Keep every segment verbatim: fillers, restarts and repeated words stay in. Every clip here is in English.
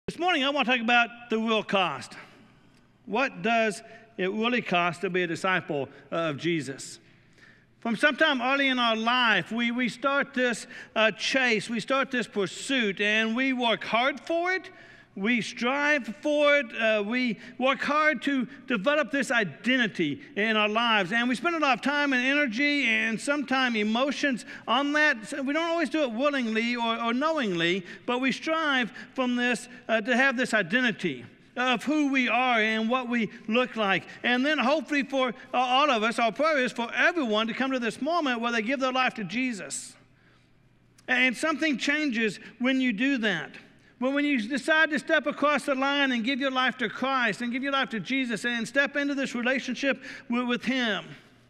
This morning, I want to talk about the real cost. What does it really cost to be a disciple of Jesus? From sometime early in our life, we, we start this uh, chase, we start this pursuit, and we work hard for it. We strive for it. Uh, we work hard to develop this identity in our lives. And we spend a lot of time and energy and sometimes emotions on that. So we don't always do it willingly or, or knowingly, but we strive from this uh, to have this identity of who we are and what we look like. And then hopefully for all of us, our prayer is for everyone to come to this moment where they give their life to Jesus. And something changes when you do that. But when you decide to step across the line and give your life to Christ and give your life to Jesus and step into this relationship with, with Him,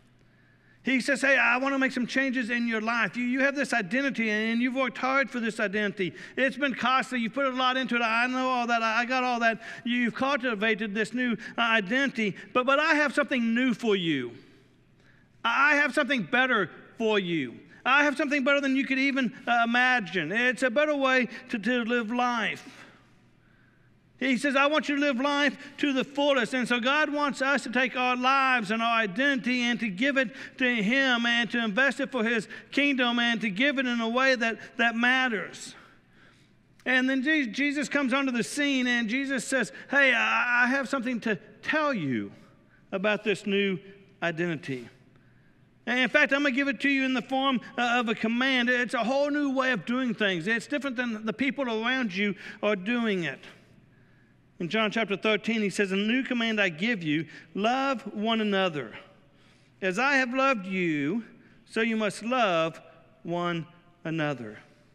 He says, hey, I want to make some changes in your life. You, you have this identity, and you've worked hard for this identity. It's been costly. You put a lot into it. I know all that. I got all that. You've cultivated this new uh, identity. But, but I have something new for you. I have something better for you. I have something better than you could even uh, imagine. It's a better way to, to live life. He says, I want you to live life to the fullest. And so God wants us to take our lives and our identity and to give it to Him and to invest it for His kingdom and to give it in a way that, that matters. And then Jesus comes onto the scene and Jesus says, hey, I have something to tell you about this new identity. And in fact, I'm going to give it to you in the form of a command. It's a whole new way of doing things. It's different than the people around you are doing it. In John chapter thirteen, He says, a new command I give you, love one another. As I have loved you, so you must love one another.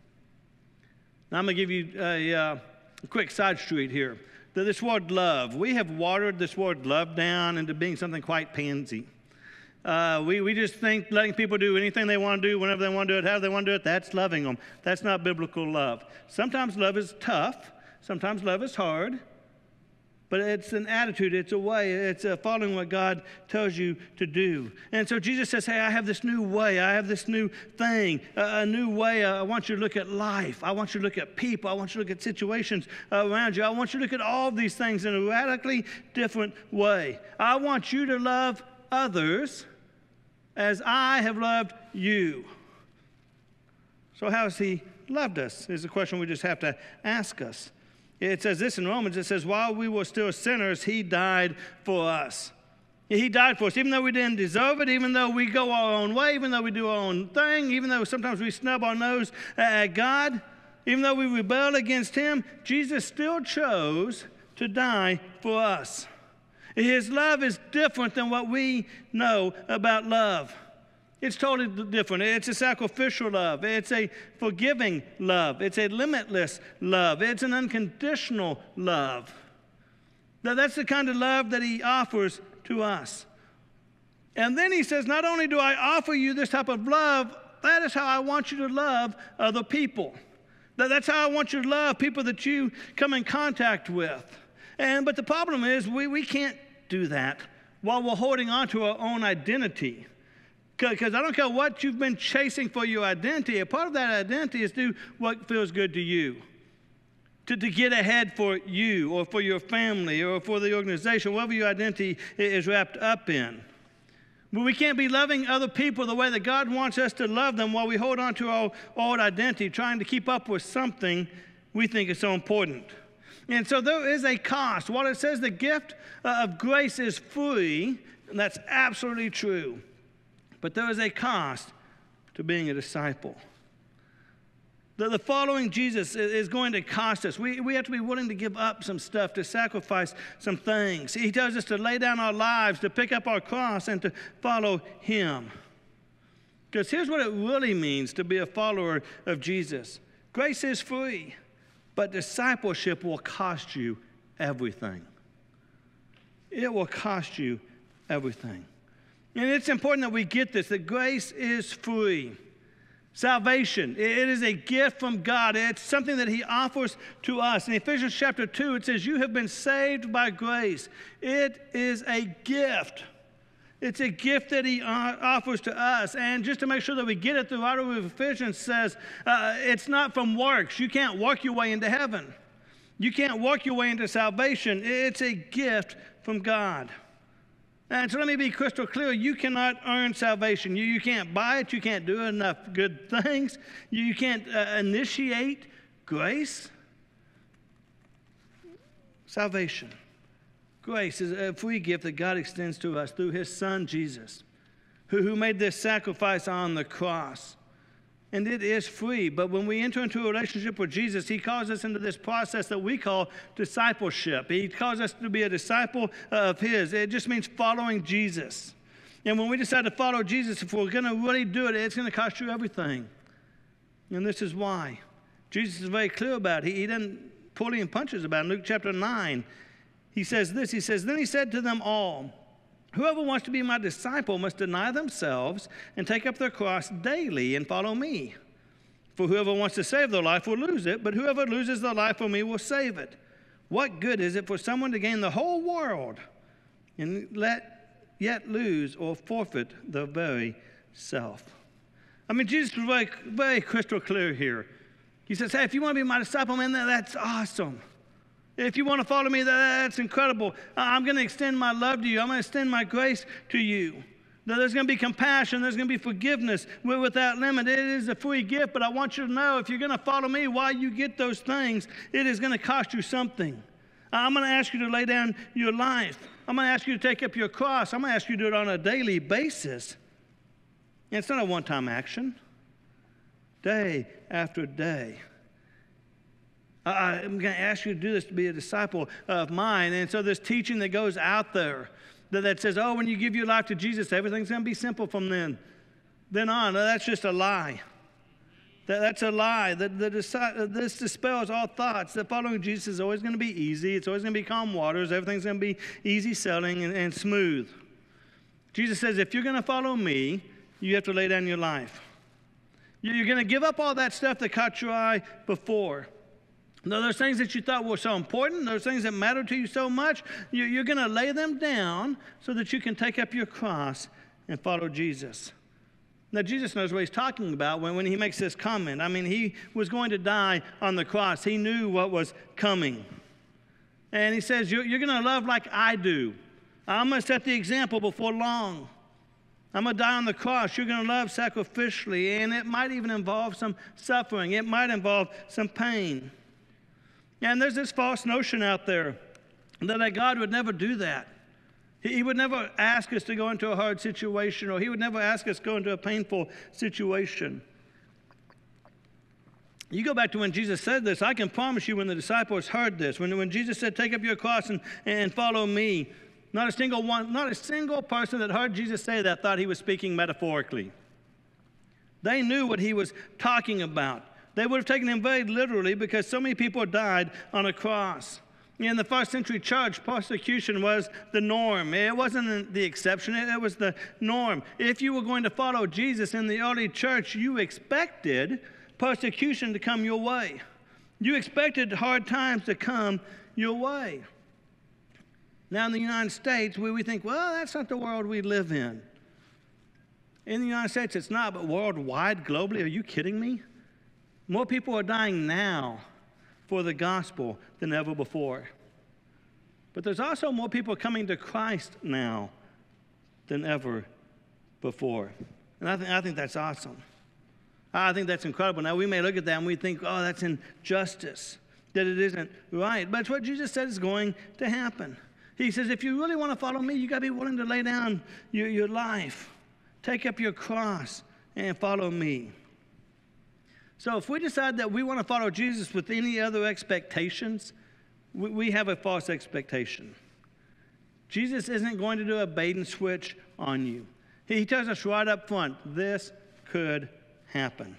Now, I'm going to give you a, uh, a quick side street here. This word love, we have watered this word love down into being something quite pansy. Uh, we, we just think letting people do anything they want to do, whenever they want to do it, however they want to do it, that's loving them. That's not biblical love. Sometimes love is tough. Sometimes love is hard. But it's an attitude. It's a way. It's uh, following what God tells you to do. And so Jesus says, hey, I have this new way. I have this new thing, uh, a new way. Uh, I want you to look at life. I want you to look at people. I want you to look at situations uh, around you. I want you to look at all these things in a radically different way. I want you to love others as I have loved you. So how has He loved us is a question we just have to ask us. It says this in Romans. It says, while we were still sinners, He died for us. He died for us, even though we didn't deserve it, even though we go our own way, even though we do our own thing, even though sometimes we snub our nose at God, even though we rebel against Him, Jesus still chose to die for us. His love is different than what we know about love. It's totally different. It's a sacrificial love. It's a forgiving love. It's a limitless love. It's an unconditional love. Now, that's the kind of love that He offers to us. And then He says, not only do I offer you this type of love, that is how I want you to love other people. That's how I want you to love people that you come in contact with. And but the problem is we, we can't do that while we're holding on to our own identity. Because I don't care what you've been chasing for your identity. A part of that identity is do what feels good to you. To, to get ahead for you or for your family or for the organization, whatever your identity is wrapped up in. But we can't be loving other people the way that God wants us to love them while we hold on to our old identity, trying to keep up with something we think is so important. And so there is a cost. While it says the gift of grace is free, and that's absolutely true, but there is a cost to being a disciple. The, the following Jesus is going to cost us. We, we have to be willing to give up some stuff, to sacrifice some things. He tells us to lay down our lives, to pick up our cross, and to follow Him. Because here's what it really means to be a follower of Jesus. Grace is free. But discipleship will cost you everything. It will cost you everything. And it's important that we get this, that grace is free. Salvation, it is a gift from God. It's something that He offers to us. In Ephesians chapter two, it says, you have been saved by grace. It is a gift. It's a gift that He offers to us. And just to make sure that we get it, the writer of Ephesians says uh, it's not from works. You can't work your way into heaven. You can't work your way into salvation. It's a gift from God. And so let me be crystal clear. You cannot earn salvation. You, you can't buy it. You can't do enough good things. You, you can't uh, initiate grace. Salvation. Grace is a free gift that God extends to us through his son, Jesus, who, who made this sacrifice on the cross. And it is free. But when we enter into a relationship with Jesus, he calls us into this process that we call discipleship. He calls us to be a disciple of his. It just means following Jesus. And when we decide to follow Jesus, if we're going to really do it, it's going to cost you everything. And this is why. Jesus is very clear about it. He, he doesn't pull any punches about it. In Luke chapter nine, he says this. He says, then he said to them all, whoever wants to be my disciple must deny themselves and take up their cross daily and follow me. For whoever wants to save their life will lose it, but whoever loses their life for me will save it. What good is it for someone to gain the whole world and let yet lose or forfeit their very self? I mean, Jesus was very, very crystal clear here. He says, hey, if you want to be my disciple, man, that's awesome. If you want to follow me, that's incredible. I'm going to extend my love to you. I'm going to extend my grace to you. There's going to be compassion. There's going to be forgiveness without limit. It is a free gift, but I want you to know if you're going to follow me while you get those things, it is going to cost you something. I'm going to ask you to lay down your life. I'm going to ask you to take up your cross. I'm going to ask you to do it on a daily basis. And it's not a one-time action. Day after day. I'm going to ask you to do this to be a disciple of mine. And so this teaching that goes out there that, that says, oh, when you give your life to Jesus, everything's going to be simple from then, then on. That's just a lie. That, that's a lie. That, that this dispels all thoughts that following Jesus is always going to be easy. It's always going to be calm waters. Everything's going to be easy sailing and, and smooth. Jesus says, if you're going to follow me, you have to lay down your life. You're going to give up all that stuff that caught your eye before. Now, those things that you thought were so important, those things that matter to you so much, you're going to lay them down so that you can take up your cross and follow Jesus. Now, Jesus knows what he's talking about when, when he makes this comment. I mean, he was going to die on the cross. He knew what was coming. And he says, you're, you're going to love like I do. I'm going to set the example before long. I'm going to die on the cross. You're going to love sacrificially, and it might even involve some suffering. It might involve some pain. And there's this false notion out there that God would never do that. He would never ask us to go into a hard situation, or he would never ask us to go into a painful situation. You go back to when Jesus said this, I can promise you when the disciples heard this, when, when Jesus said, take up your cross and, and follow me, not a single one, not a single person that heard Jesus say that thought he was speaking metaphorically. They knew what he was talking about. They would have taken him very literally because so many people died on a cross. In the first century church, persecution was the norm. It wasn't the exception, it was the norm. If you were going to follow Jesus in the early church, you expected persecution to come your way. You expected hard times to come your way. Now in the United States, we, we think, well, that's not the world we live in. In the United States, it's not, but worldwide, globally, are you kidding me? More people are dying now for the gospel than ever before. But there's also more people coming to Christ now than ever before. And I think, I think that's awesome. I think that's incredible. Now, we may look at that and we think, oh, that's injustice, that it isn't right. But it's what Jesus said is going to happen. He says, if you really want to follow me, you got to be willing to lay down your, your life, take up your cross, and follow me. So if we decide that we want to follow Jesus with any other expectations, we, we have a false expectation. Jesus isn't going to do a bait and switch on you. He tells us right up front, this could happen.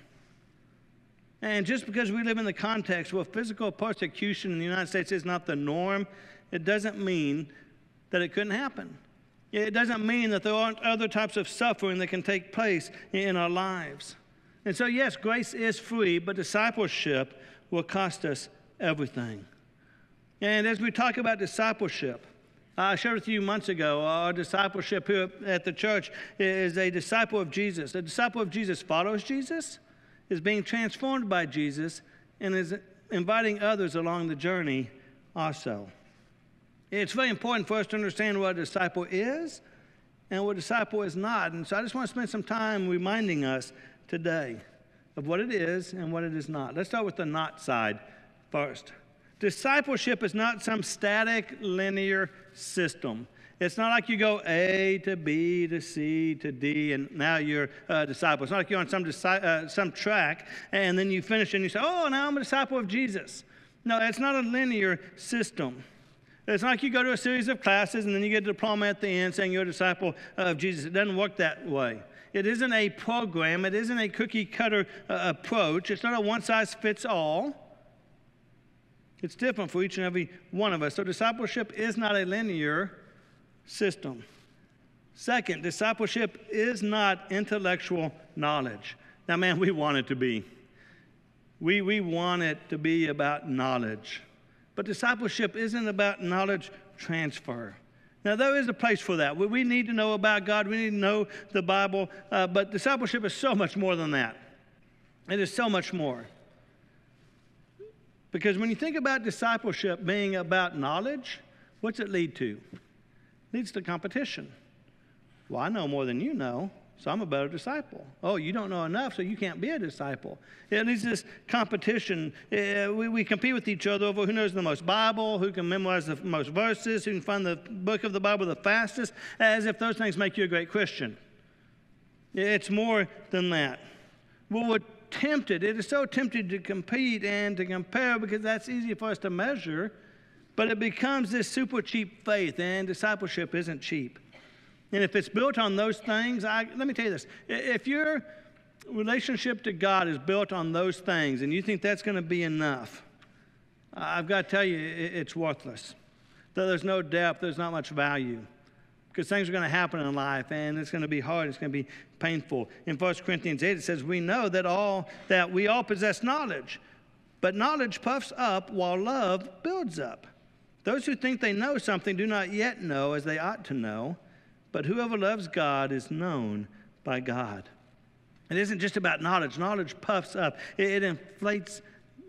And just because we live in the context where physical persecution in the United States is not the norm, it doesn't mean that it couldn't happen. It doesn't mean that there aren't other types of suffering that can take place in our lives. And so, yes, grace is free, but discipleship will cost us everything. And as we talk about discipleship, I shared with you months ago, our discipleship here at the church is a disciple of Jesus. A disciple of Jesus follows Jesus, is being transformed by Jesus, and is inviting others along the journey also. It's very important for us to understand what a disciple is and what a disciple is not. And so I just want to spend some time reminding us today of what it is and what it is not. Let's start with the not side first. Discipleship is not some static, linear system. It's not like you go A to B to C to D and now you're a disciple. It's not like you're on some, disi- uh, some track and then you finish and you say, oh, now I'm a disciple of Jesus. No, it's not a linear system. It's not like you go to a series of classes and then you get a diploma at the end saying you're a disciple of Jesus. It doesn't work that way. It isn't a program. It isn't a cookie-cutter uh, approach. It's not a one-size-fits-all. It's different for each and every one of us. So discipleship is not a linear system. Second, discipleship is not intellectual knowledge. Now, man, we want it to be. We, we want it to be about knowledge. But discipleship isn't about knowledge transfer. Now, there is a place for that. We, we need to know about God. We need to know the Bible. Uh, but discipleship is so much more than that. It is so much more. Because when you think about discipleship being about knowledge, what's it lead to? It leads to competition. Well, I know more than you know, so I'm a better disciple. Oh, you don't know enough, so you can't be a disciple. It leads to this competition. Uh, we, we compete with each other over who knows the most Bible, who can memorize the most verses, who can find the book of the Bible the fastest, as if those things make you a great Christian. It's more than that. Well, we're tempted. It is so tempted to compete and to compare because that's easy for us to measure, but it becomes this super cheap faith, and discipleship isn't cheap. And if it's built on those things, I, let me tell you this. If your relationship to God is built on those things and you think that's going to be enough, I've got to tell you, it's worthless. There's no depth, there's not much value. Because things are going to happen in life, and it's going to be hard, it's going to be painful. In First Corinthians eight, it says, we know that all that we all possess knowledge, but knowledge puffs up while love builds up. Those who think they know something do not yet know as they ought to know, but whoever loves God is known by God. It isn't just about knowledge. Knowledge puffs up. It, it inflates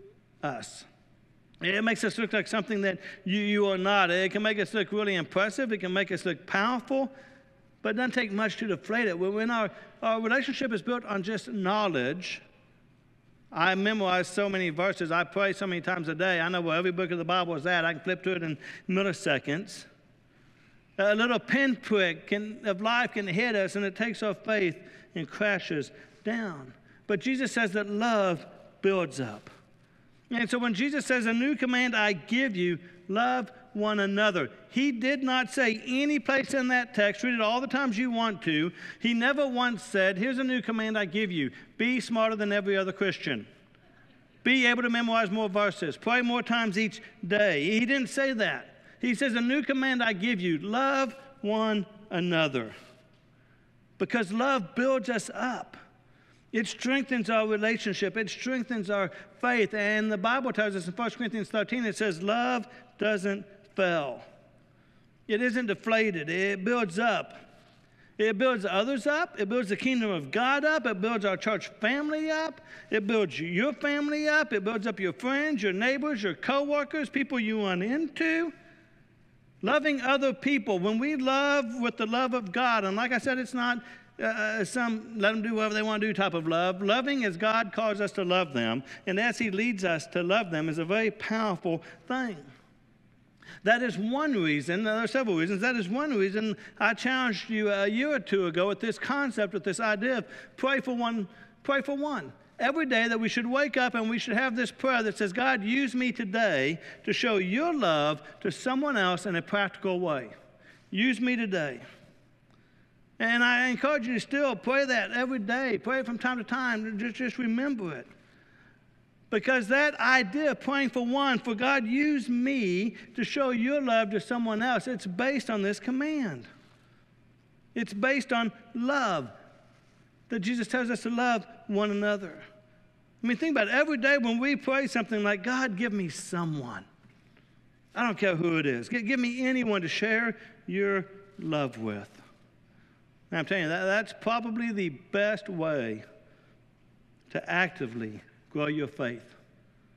us. It makes us look like something that you, you are not. It can make us look really impressive. It can make us look powerful, but it doesn't take much to deflate it. When our, our relationship is built on just knowledge, I memorize so many verses. I pray so many times a day. I know where every book of the Bible is at. I can flip to it in milliseconds. A little pinprick can, of life can hit us, and it takes our faith and crashes down. But Jesus says that love builds up. And so when Jesus says, a new command I give you, love one another. He did not say any place in that text, read it all the times you want to. He never once said, here's a new command I give you. Be smarter than every other Christian. Be able to memorize more verses. Pray more times each day. He didn't say that. He says, a new command I give you, love one another. Because love builds us up. It strengthens our relationship. It strengthens our faith. And the Bible tells us in First Corinthians thirteen, it says, love doesn't fail. It isn't deflated. It builds up. It builds others up. It builds the kingdom of God up. It builds our church family up. It builds your family up. It builds up your friends, your neighbors, your coworkers, people you run into. Loving other people. When we love with the love of God, and like I said, it's not Uh, some let them do whatever they want to do type of love. Loving as God calls us to love them, and as He leads us to love them, is a very powerful thing. That is one reason, there are several reasons, that is one reason I challenged you a year or two ago with this concept, with this idea of pray for one, pray for one. Every day that we should wake up and we should have this prayer that says, God, use me today to show your love to someone else in a practical way. Use me today. And I encourage you to still pray that every day. Pray it from time to time. Just, just remember it. Because that idea of praying for one, for God, use me to show your love to someone else, it's based on this command. It's based on love. That Jesus tells us to love one another. I mean, think about it. Every day when we pray something like, God, give me someone. I don't care who it is. Give me anyone to share your love with. Now, I'm telling you, that, that's probably the best way to actively grow your faith.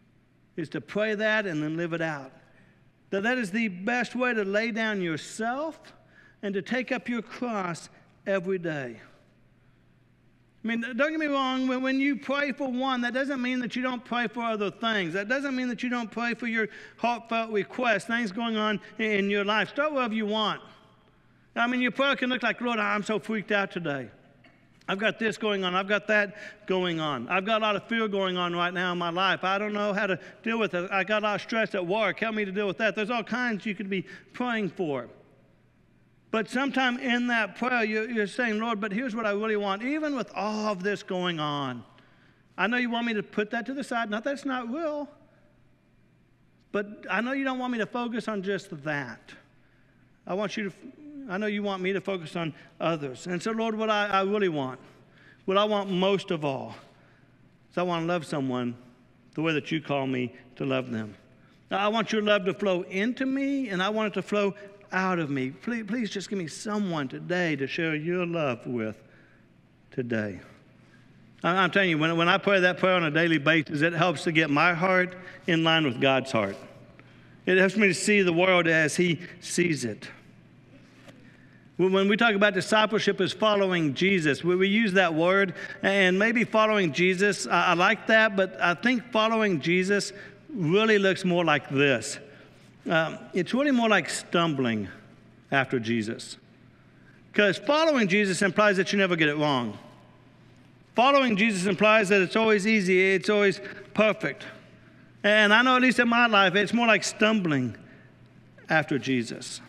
is to pray that and then live it out. That that is the best way to lay down yourself and to take up your cross every day. I mean, don't get me wrong, when, when you pray for one, that doesn't mean that you don't pray for other things. That doesn't mean that you don't pray for your heartfelt requests, things going on in your life. Start wherever you want. I mean, your prayer can look like, Lord, I'm so freaked out today. I've got this going on. I've got that going on. I've got a lot of fear going on right now in my life. I don't know how to deal with it. I got a lot of stress at work. Help me to deal with that. There's all kinds you could be praying for. But sometime in that prayer, you're saying, Lord, but here's what I really want. Even with all of this going on, I know you want me to put that to the side. Not that it's not real, but I know you don't want me to focus on just that. I want you to, I know you want me to focus on others. And so, Lord, what I, I really want, what I want most of all, is I want to love someone the way that you call me to love them. Now, I want your love to flow into me, and I want it to flow out of me. Please, please just give me someone today to share your love with today. I'm telling you, when, when I pray that prayer on a daily basis, it helps to get my heart in line with God's heart. It helps me to see the world as He sees it. When we talk about discipleship as following Jesus, we, we use that word, and maybe following Jesus, I, I like that, but I think following Jesus really looks more like this. Um, it's really more like stumbling after Jesus. Because following Jesus implies that you never get it wrong. Following Jesus implies that it's always easy, it's always perfect. And I know, at least in my life, it's more like stumbling after Jesus.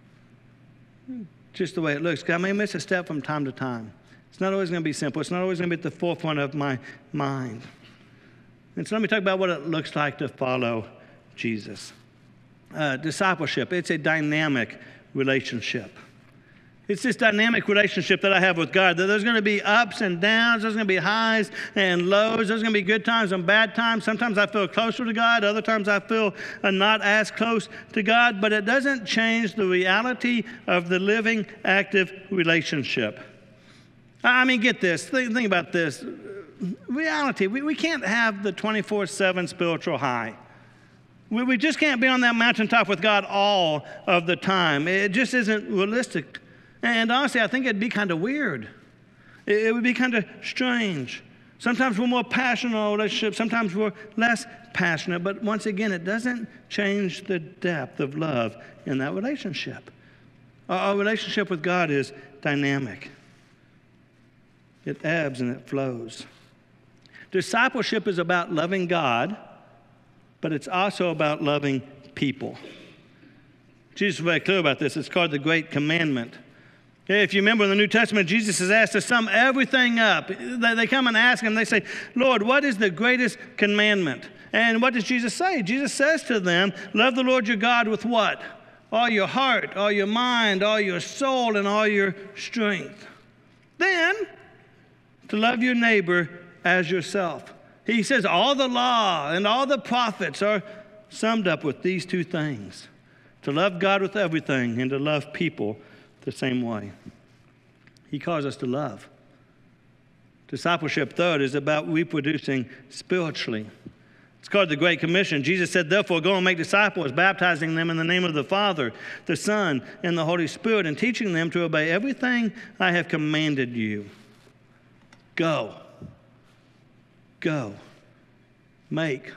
Just the way it looks. I may miss a step from time to time. It's not always going to be simple. It's not always going to be at the forefront of my mind. And so let me talk about what it looks like to follow Jesus. Uh, discipleship, it's a dynamic relationship. It's this dynamic relationship that I have with God. That there's going to be ups and downs. There's going to be highs and lows. There's going to be good times and bad times. Sometimes I feel closer to God. Other times I feel uh, not as close to God. But it doesn't change the reality of the living, active relationship. I mean, get this. Think, think about this. Reality, we, we can't have the twenty-four seven spiritual high. We, we just can't be on that mountaintop with God all of the time. It just isn't realistic. And honestly, I think it'd be kind of weird. It, it would be kind of strange. Sometimes we're more passionate in our relationship. Sometimes we're less passionate. But once again, it doesn't change the depth of love in that relationship. Our, our relationship with God is dynamic. It ebbs and it flows. Discipleship is about loving God, but it's also about loving people. Jesus is very clear about this. It's called the Great Commandment. If you remember in the New Testament, Jesus is asked to sum everything up. They come and ask him, they say, Lord, what is the greatest commandment? And what does Jesus say? Jesus says to them, love the Lord your God with what? All your heart, all your mind, all your soul, and all your strength. Then, to love your neighbor as yourself. He says all the law and all the prophets are summed up with these two things. To love God with everything and to love people the same way. He calls us to love. Discipleship, third, is about reproducing spiritually. It's called the Great Commission. Jesus said, therefore, go and make disciples, baptizing them in the name of the Father, the Son, and the Holy Spirit, and teaching them to obey everything I have commanded you. Go. Go. Make.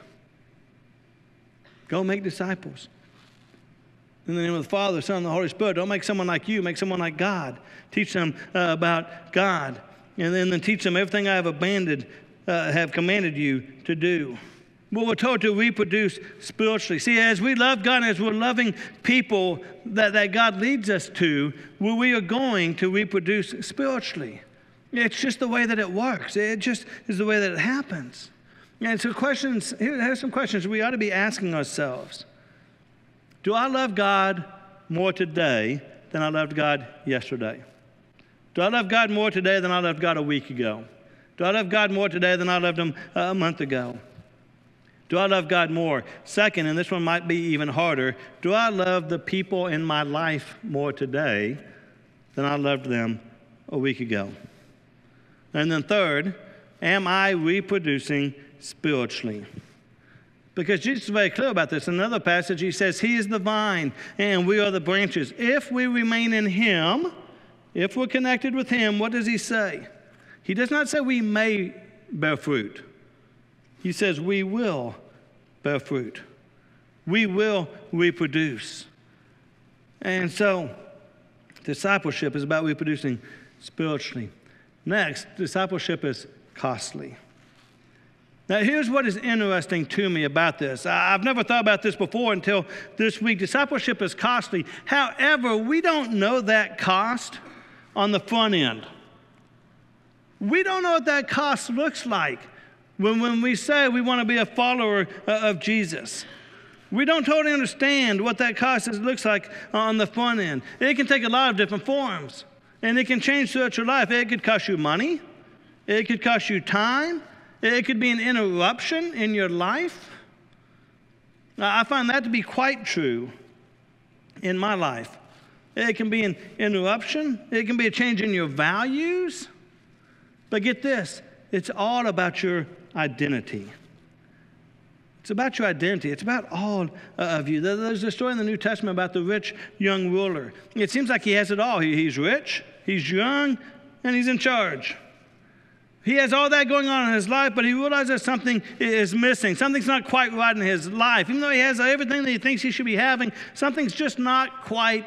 Go make disciples. In the name of the Father, the Son, and the Holy Spirit. Don't make someone like you. Make someone like God. Teach them uh, about God. And then, then teach them everything I have abandoned, uh, have commanded you to do. Well, we're told to reproduce spiritually. See, as we love God, as we're loving people that, that God leads us to, well, we are going to reproduce spiritually. It's just the way that it works. It just is the way that it happens. And so questions, here are some questions we ought to be asking ourselves. Do I love God more today than I loved God yesterday? Do I love God more today than I loved God a week ago? Do I love God more today than I loved Him a month ago? Do I love God more? Second, and this one might be even harder, do I love the people in my life more today than I loved them a week ago? And then third, am I reproducing spiritually? Because Jesus is very clear about this. In another passage, he says, he is the vine, and we are the branches. If we remain in him, if we're connected with him, what does he say? He does not say we may bear fruit. He says we will bear fruit. We will reproduce. And so, discipleship is about reproducing spiritually. Next, discipleship is costly. Now, here's what is interesting to me about this. I've never thought about this before until this week. Discipleship is costly. However, we don't know that cost on the front end. We don't know what that cost looks like when, when we say we want to be a follower of Jesus. We don't totally understand what that cost is, looks like on the front end. It can take a lot of different forms, and it can change throughout your life. It could cost you money. It could cost you time. It could be an interruption in your life. I find that to be quite true in my life. It can be an interruption. It can be a change in your values. But get this, it's all about your identity. It's about your identity. It's about all of you. There's a story in the New Testament about the rich young ruler. It seems like he has it all. He's rich, he's young, and he's in charge. He has all that going on in his life, but he realizes something is missing. Something's not quite right in his life. Even though he has everything that he thinks he should be having, something's just not quite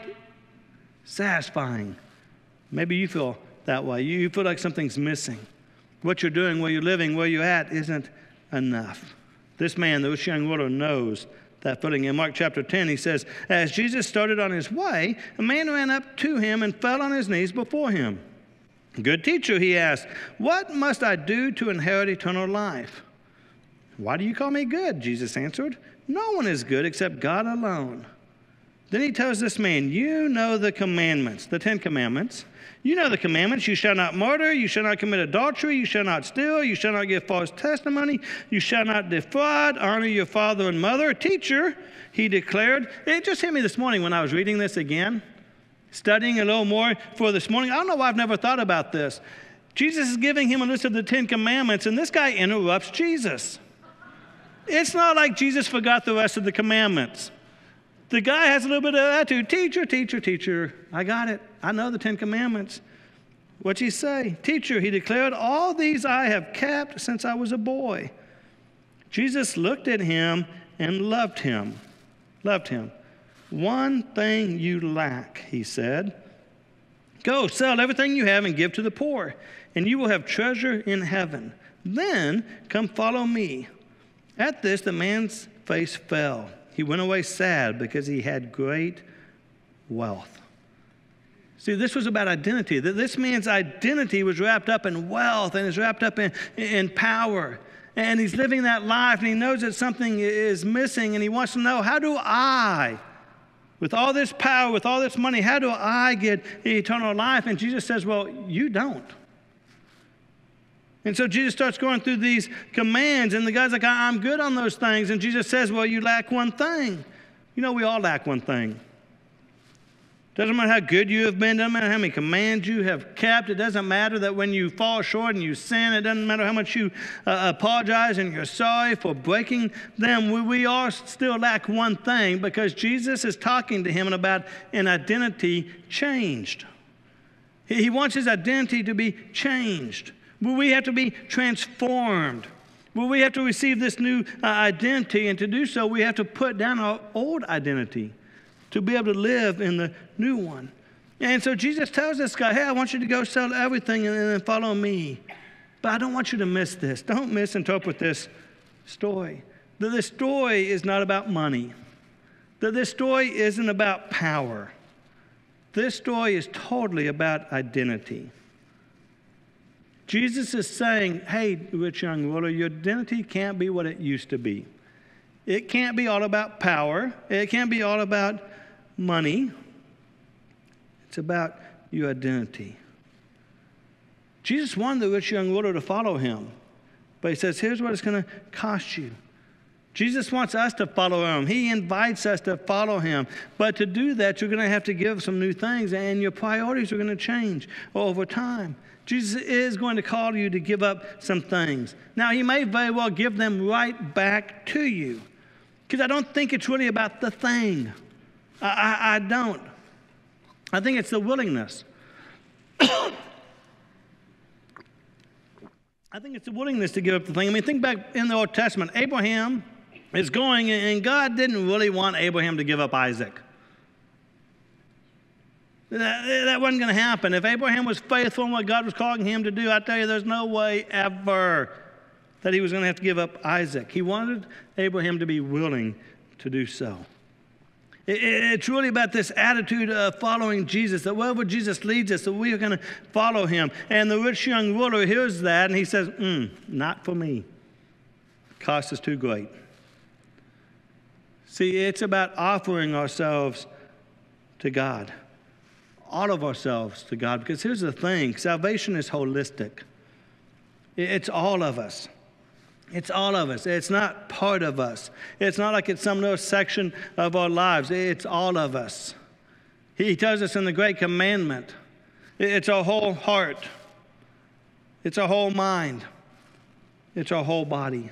satisfying. Maybe you feel that way. You feel like something's missing. What you're doing, where you're living, where you're at isn't enough. This man, the rich young ruler, knows that feeling. In Mark chapter ten, he says, as Jesus started on his way, a man ran up to him and fell on his knees before him. Good teacher, he asked, what must I do to inherit eternal life? Why do you call me good? Jesus answered, no one is good except God alone. Then he tells this man, you know the commandments, the Ten Commandments. You know the commandments. You shall not murder. You shall not commit adultery. You shall not steal. You shall not give false testimony. You shall not defraud. Honor your father and mother. Teacher, he declared. It just hit me this morning when I was reading this again, studying a little more for this morning. I don't know why I've never thought about this. Jesus is giving him a list of the Ten Commandments, and this guy interrupts Jesus. It's not like Jesus forgot the rest of the commandments. The guy has a little bit of attitude. Teacher, teacher, teacher. I got it. I know the Ten Commandments. What'd he say? Teacher, he declared, all these I have kept since I was a boy. Jesus looked at him and loved him. Loved him. One thing you lack, he said. Go, sell everything you have and give to the poor, and you will have treasure in heaven. Then come follow me. At this, the man's face fell. He went away sad because he had great wealth. See, this was about identity. This man's identity was wrapped up in wealth and is wrapped up in, in power. And he's living that life, and he knows that something is missing, and he wants to know, how do I, with all this power, with all this money, how do I get eternal life? And Jesus says, well, you don't. And so Jesus starts going through these commands, and the guy's like, I'm good on those things. And Jesus says, well, you lack one thing. You know, we all lack one thing. Doesn't matter how good you have been, doesn't matter how many commands you have kept. It doesn't matter that when you fall short and you sin, it doesn't matter how much you uh, apologize and you're sorry for breaking them. We, we all still lack one thing, because Jesus is talking to him about an identity changed. He, he wants his identity to be changed. We have to be transformed. Well, we have to receive this new uh, identity, and to do so, we have to put down our old identity to be able to live in the new one. And so Jesus tells this guy, hey, I want you to go sell everything and then follow me. But I don't want you to miss this. Don't misinterpret this story. That this story is not about money. That this story isn't about power. This story is totally about identity. Jesus is saying, hey, rich young ruler, your identity can't be what it used to be. It can't be all about power. It can't be all about money. It's about your identity. Jesus wanted the rich young ruler to follow him. But he says, here's what it's going to cost you. Jesus wants us to follow him. He invites us to follow him. But to do that, you're going to have to give some new things, and your priorities are going to change over time. Jesus is going to call you to give up some things. Now, he may very well give them right back to you. Because I don't think it's really about the thing. I, I, I don't. I think it's the willingness. I think it's the willingness to give up the thing. I mean, think back in the Old Testament. Abraham is going, and God didn't really want Abraham to give up Isaac. That, that wasn't going to happen. If Abraham was faithful in what God was calling him to do, I tell you, there's no way ever that he was going to have to give up Isaac. He wanted Abraham to be willing to do so. It, it, it's really about this attitude of following Jesus, that wherever Jesus leads us, that we are going to follow him. And the rich young ruler hears that, and he says, mm, not for me. The cost is too great. See, it's about offering ourselves to God. All of ourselves to God. Because here's the thing. Salvation is holistic. It's all of us. It's all of us. It's not part of us. It's not like it's some little section of our lives. It's all of us. He tells us in the Great Commandment, it's our whole heart. It's our whole mind. It's our whole body.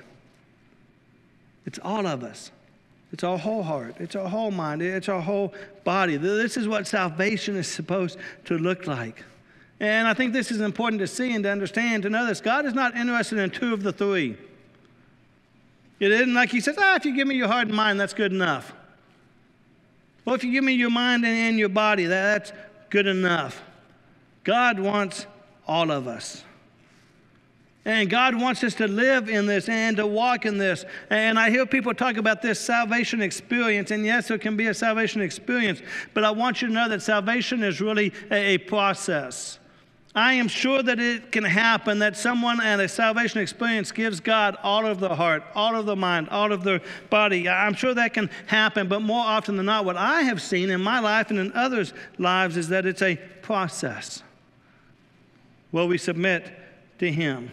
It's all of us. It's our whole heart. It's our whole mind. It's our whole body. This is what salvation is supposed to look like. And I think this is important to see and to understand, to know this. God is not interested in two of the three. It isn't like he says, ah, if you give me your heart and mind, that's good enough. Well, if you give me your mind and your body, that's good enough. God wants all of us. And God wants us to live in this and to walk in this. And I hear people talk about this salvation experience. And yes, there can be a salvation experience. But I want you to know that salvation is really a process. I am sure that it can happen that someone at a salvation experience gives God all of their heart, all of their mind, all of their body. I'm sure that can happen, but more often than not, what I have seen in my life and in others' lives is that it's a process where we submit to him.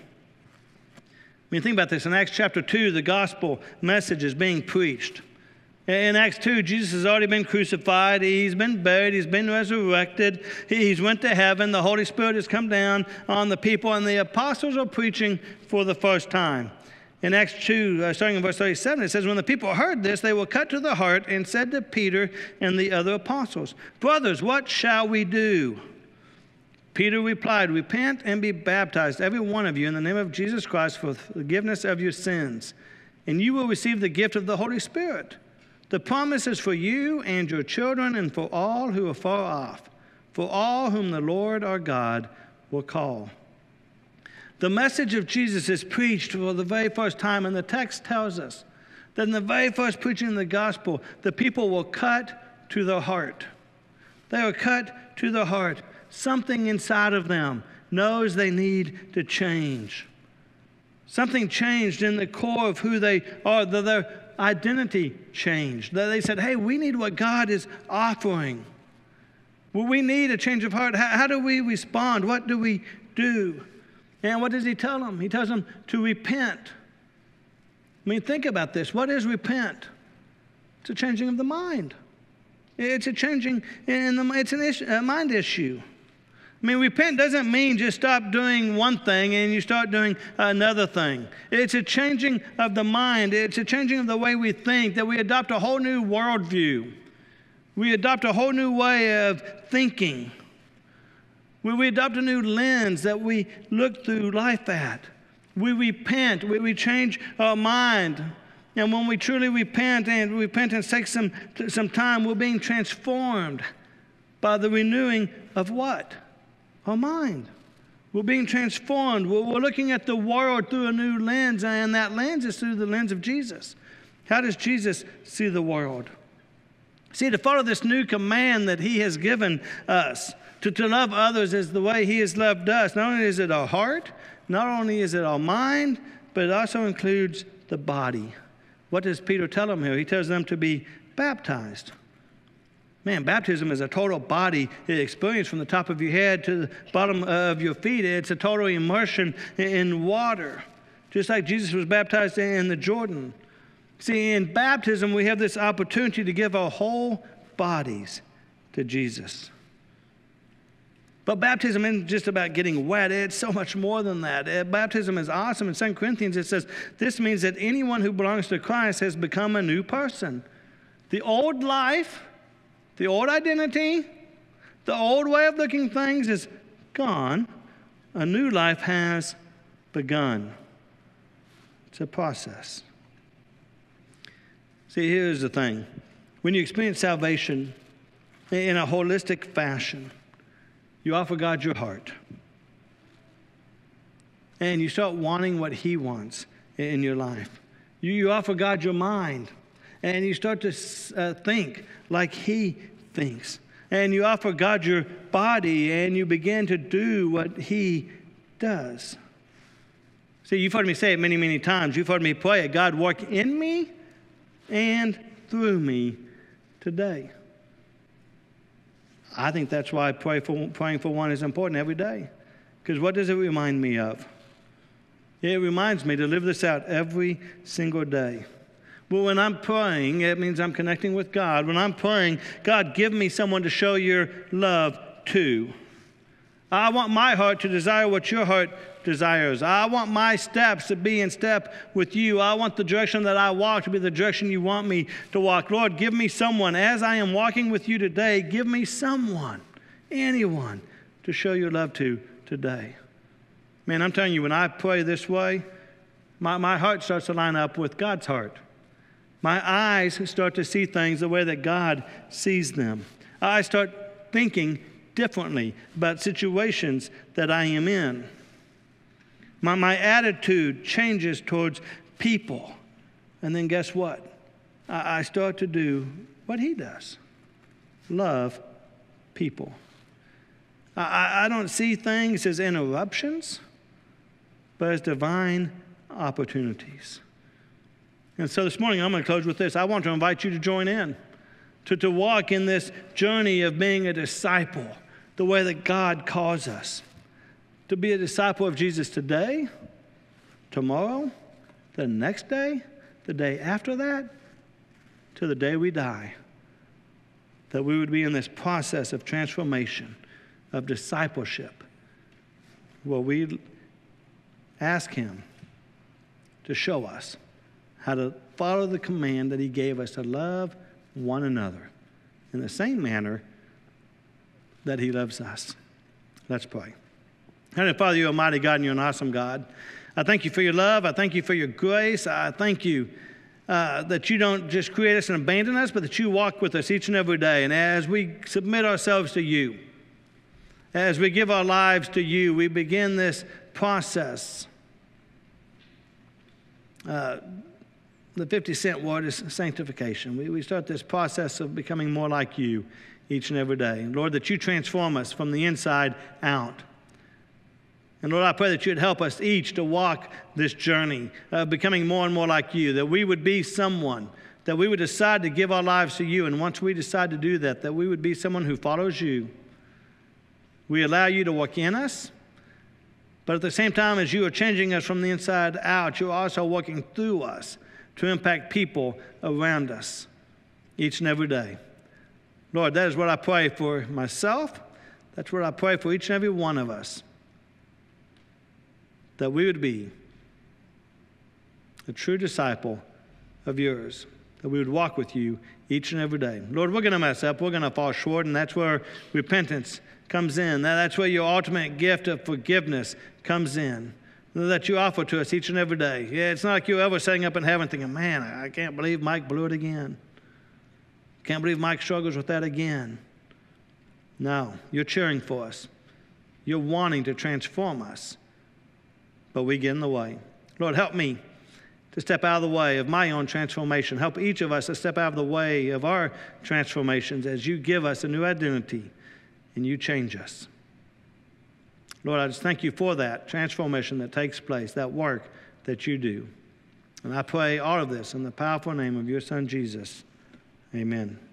I mean, think about this. In Acts chapter two, the gospel message is being preached. In Acts two, Jesus has already been crucified. He's been buried. He's been resurrected. He's went to heaven. The Holy Spirit has come down on the people, and the apostles are preaching for the first time. In Acts two, uh, starting in verse thirty-seven, it says, when the people heard this, they were cut to the heart and said to Peter and the other apostles, brothers, what shall we do? Peter replied, repent and be baptized, every one of you, in the name of Jesus Christ for forgiveness of your sins, and you will receive the gift of the Holy Spirit. The promise is for you and your children and for all who are far off, for all whom the Lord our God will call. The message of Jesus is preached for the very first time, and the text tells us that in the very first preaching of the gospel, the people were cut to their heart. They were cut to their heart. Something inside of them knows they need to change. Something changed in the core of who they are. Their identity changed. They said, hey, we need what God is offering. Well, we need a change of heart. How, how do we respond? What do we do? And what does he tell them? He tells them to repent. I mean, think about this. What is repent? It's a changing of the mind. It's a changing in the, it's an issue, a mind issue. I mean, repent doesn't mean just stop doing one thing and you start doing another thing. It's a changing of the mind. It's a changing of the way we think, that we adopt a whole new worldview. We adopt a whole new way of thinking. We, we adopt a new lens that we look through life at. We repent. We, we change our mind. And when we truly repent, and repentance takes some, some time, we're being transformed by the renewing of what? Our mind. We're being transformed. We're, we're looking at the world through a new lens, and that lens is through the lens of Jesus. How does Jesus see the world? See, to follow this new command that he has given us, to, to love others as the way he has loved us, not only is it our heart, not only is it our mind, but it also includes the body. What does Peter tell them here? He tells them to be baptized. Man, baptism is a total body experience from the top of your head to the bottom of your feet. It's a total immersion in water, just like Jesus was baptized in the Jordan. See, in baptism, we have this opportunity to give our whole bodies to Jesus. But baptism isn't just about getting wet. It's so much more than that. Uh, Baptism is awesome. In Second Corinthians, it says, this means that anyone who belongs to Christ has become a new person. The old life, the old identity, the old way of looking at things is gone. A new life has begun. It's a process. See, here's the thing. When you experience salvation in a holistic fashion, you offer God your heart. And you start wanting what He wants in your life. You, you offer God your mind. And you start to uh, think like He thinks. And you offer God your body, and you begin to do what He does. See, you've heard me say it many, many times. You've heard me pray it. God, work in me and through me today. I think that's why pray for, praying for one is important every day. Because what does it remind me of? It reminds me to live this out every single day. Well, when I'm praying, it means I'm connecting with God. When I'm praying, God, give me someone to show your love to. I want my heart to desire what your heart desires. I want my steps to be in step with you. I want the direction that I walk to be the direction you want me to walk. Lord, give me someone. As I am walking with you today, give me someone, anyone, to show your love to today. Man, I'm telling you, when I pray this way, my, my heart starts to line up with God's heart. My eyes start to see things the way that God sees them. I start thinking differently about situations that I am in. My, my attitude changes towards people. And then guess what? I, I start to do what He does. Love people. I, I don't see things as interruptions, but as divine opportunities. And so this morning I'm going to close with this. I want to invite you to join in, to, to walk in this journey of being a disciple, the way that God calls us. To be a disciple of Jesus today, tomorrow, the next day, the day after that, to the day we die. That we would be in this process of transformation, of discipleship, where we ask Him to show us how to follow the command that He gave us to love one another in the same manner that He loves us. Let's pray. Heavenly Father, you're a mighty God and you're an awesome God. I thank you for your love. I thank you for your grace. I thank you uh, that you don't just create us and abandon us, but that you walk with us each and every day. And as we submit ourselves to you, as we give our lives to you, we begin this process. Uh, the fifty cent word is sanctification. We, we start this process of becoming more like you each and every day. Lord, that you transform us from the inside out. And Lord, I pray that you'd help us each to walk this journey of becoming more and more like you, that we would be someone, that we would decide to give our lives to you. And once we decide to do that, that we would be someone who follows you. We allow you to work in us, but at the same time as you are changing us from the inside out, you're also working through us to impact people around us each and every day. Lord, that is what I pray for myself. That's what I pray for each and every one of us. That we would be a true disciple of yours. That we would walk with you each and every day. Lord, we're going to mess up. We're going to fall short, and that's where repentance comes in. That's where your ultimate gift of forgiveness comes in. That you offer to us each and every day. Yeah, it's not like you're ever sitting up in heaven thinking, man, I can't believe Mike blew it again. Can't believe Mike struggles with that again. No, you're cheering for us. You're wanting to transform us. But we get in the way. Lord, help me to step out of the way of my own transformation. Help each of us to step out of the way of our transformations as you give us a new identity and you change us. Lord, I just thank you for that transformation that takes place, that work that you do. And I pray all of this in the powerful name of your Son, Jesus. Amen.